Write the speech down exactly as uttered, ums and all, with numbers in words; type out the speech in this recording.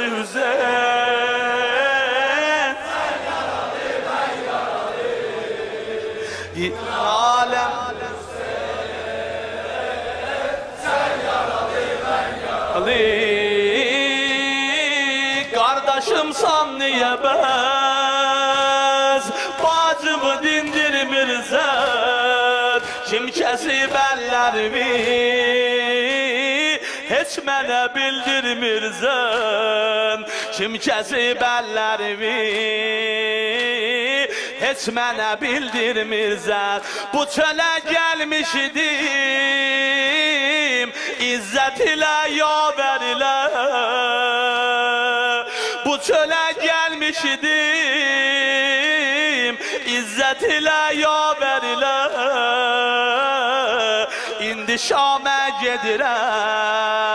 yaradı Hüseyin. Sen yaradı ben yaradı. Alem Sen yaradı ben yaradı. Ali kardeşimsan niye bez bacımı dindirmirsen kim kesip ellerimi hiç mənə bildirmirsən kim kesip ellerimi hiç mənə bildirmirsən bu çölə gelmişdim İzzət ilə yaver ilə bu çölə gelmişdim İzzət ilə yaver ilə indi Şamə gedirəm